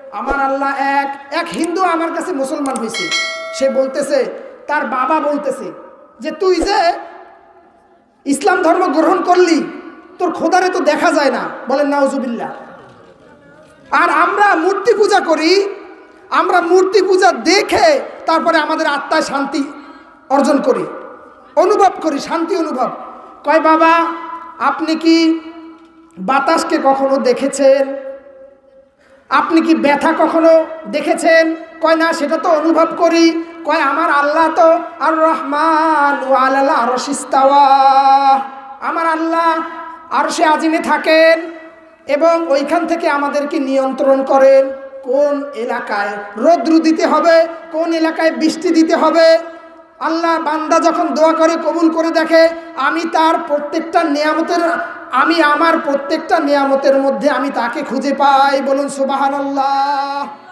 আমার আল্লাহ এক। এক হিন্দু আমার কাছে মুসলমান হয়েছে, সে বলতেছে, তার বাবা বলতেছে যে তুই যে ইসলাম ধর্ম গ্রহণ করলি, তোর খোদারে তো দেখা যায় না। বলেন নাউজুবিল্লাহ। আর আমরা মূর্তি পূজা করি, আমরা মূর্তি পূজা দেখে তারপরে আমাদের আত্মায় শান্তি অর্জন করি, অনুভব করি, শান্তি অনুভব। কয় বাবা আপনি কি বাতাসকে কখনো দেখেছেন? আপনি কি ব্যথা কখনো দেখেছেন? কয় না, সেটা তো অনুভব করি। কয় আমার আল্লাহ তো আর রহমান আলাল আরশ ইস্তাওয়া, আমার আল্লাহ আরশে আজিমে থাকেন এবং ওইখান থেকে আমাদেরকে নিয়ন্ত্রণ করেন কোন এলাকায় রৌদ্র দিতে হবে, কোন এলাকায় বৃষ্টি দিতে হবে। আল্লাহ বান্দা যখন দোয়া করে কবুল করে দেখে, আমি তার প্রত্যেকটা নিয়ামতের, আমি আমার প্রত্যেকটা নিয়ামতের মধ্যে আমি তাকে খুঁজে পাই। বলুন সুবহানাল্লাহ।